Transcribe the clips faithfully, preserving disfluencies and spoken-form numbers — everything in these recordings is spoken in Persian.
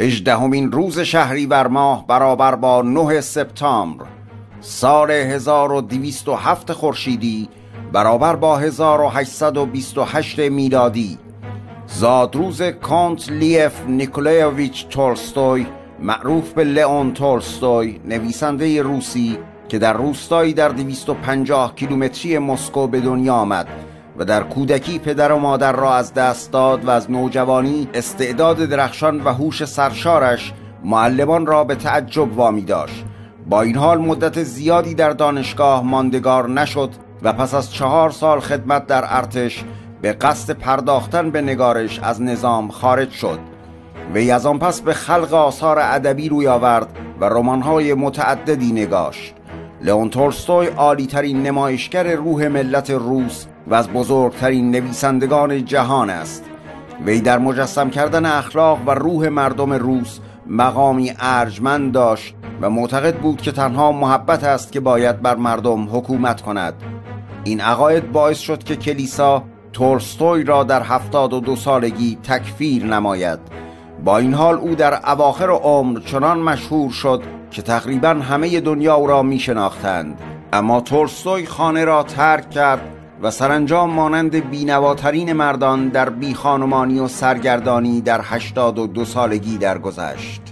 هجدهمین روز شهریور ماه برابر با نه سپتامبر سال هزار و دویست و هفت خورشیدی برابر با هزار و هشتصد و بیست و هشت میلادی، زادروز کانت لیف نیکولایویچ تولستوی معروف به لئون تولستوی، نویسنده روسی که در روستایی در دویست و پنجاه کیلومتری مسکو به دنیا آمد و در کودکی پدر و مادر را از دست داد و از نوجوانی استعداد درخشان و هوش سرشارش معلمان را به تعجب وامی داشت. با این حال مدت زیادی در دانشگاه ماندگار نشد و پس از چهار سال خدمت در ارتش به قصد پرداختن به نگارش از نظام خارج شد. وی از آن پس به خلق آثار ادبی روی آورد و رمان‌های متعددی نگاشت. لئون تولستوی عالی‌ترین نمایشگر روح ملت روس و از بزرگترین نویسندگان جهان است. وی در مجسم کردن اخلاق و روح مردم روس مقامی ارجمند داشت و معتقد بود که تنها محبت است که باید بر مردم حکومت کند. این عقاید باعث شد که کلیسا تولستوی را در هفتاد و دو سالگی تکفیر نماید. با این حال او در اواخر عمر چنان مشهور شد که تقریباً همه دنیا او را می شناختند. اما تولستوی خانه را ترک کرد و سرانجام مانند بینواترین مردان در بیخانمانی و سرگردانی در هشتاد و دو سالگی درگذشت.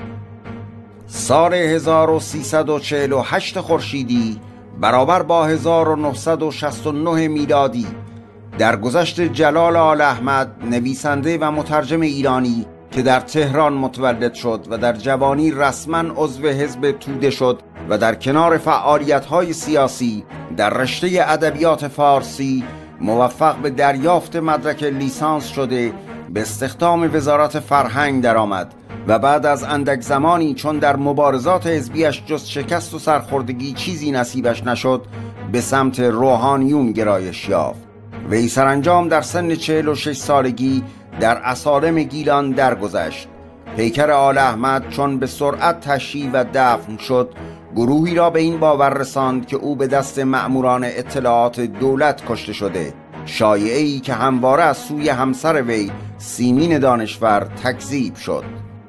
سال هزار و سیصد و چهل و هشت خورشیدی برابر با هزار و نهصد و شصت و نه میلادی درگذشت جلال آل احمد، نویسنده و مترجم ایرانی که در تهران متولد شد و در جوانی رسما عضو حزب توده شد و در کنار فعالیت‌های سیاسی در رشته ادبیات فارسی موفق به دریافت مدرک لیسانس شده به استخدام وزارت فرهنگ درآمد و بعد از اندک زمانی چون در مبارزات حزبیش جز شکست و سرخوردگی چیزی نصیبش نشد به سمت روحانیون گرایش یافت. وی سرانجام در سن چهل و شش سالگی در اصارم گیلان درگذشت. پیکر آل احمد چون به سرعت تشییع و دفن شد، گروهی را به این باور رساند که او به دست مأموران اطلاعات دولت کشته شده، شایعه‌ای که همواره از سوی همسر وی سیمین دانشور تکذیب شد.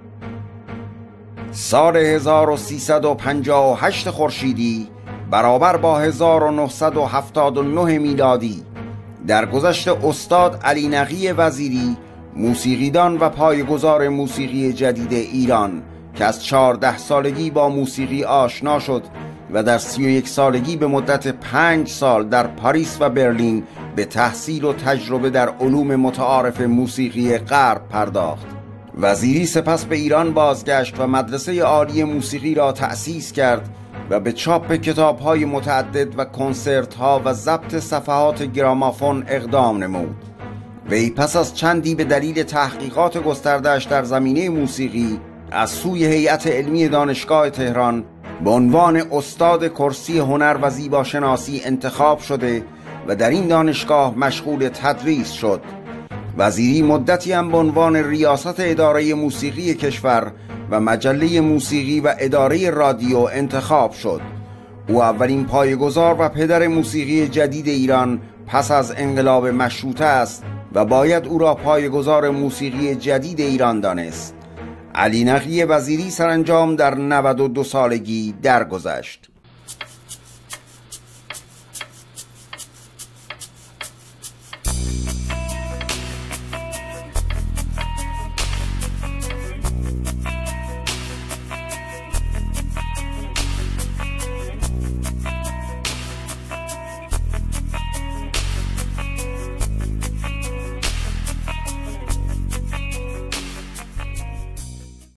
سال هزار و سیصد و پنجاه و هشت خورشیدی برابر با هزار و نهصد و هفتاد و نه میلادی درگذشت استاد علی نقی وزیری، موسیقیدان و پایه‌گذار موسیقی جدید ایران که از چهارده سالگی با موسیقی آشنا شد و در سی و یک سالگی به مدت پنج سال در پاریس و برلین به تحصیل و تجربه در علوم متعارف موسیقی غرب پرداخت. وزیری سپس به ایران بازگشت و مدرسه عالی موسیقی را تأسیس کرد و به چاپ کتاب‌های متعدد و کنسرت‌ها و ضبط صفحات گرامافون اقدام نمود. وی پس از چندی به دلیل تحقیقات گسترده‌اش در زمینه موسیقی از سوی هیئت علمی دانشگاه تهران به عنوان استاد کرسی هنر و زیباشناسی انتخاب شده و در این دانشگاه مشغول تدریس شد. وزیری مدتی هم به عنوان ریاست اداره موسیقی کشور و مجله موسیقی و اداره رادیو انتخاب شد. او اولین پایه‌گذار و پدر موسیقی جدید ایران پس از انقلاب مشروطه است و باید او را پایه‌گذار موسیقی جدید ایران دانست. علی نقی وزیری سرانجام در نود و دو سالگی درگذشت.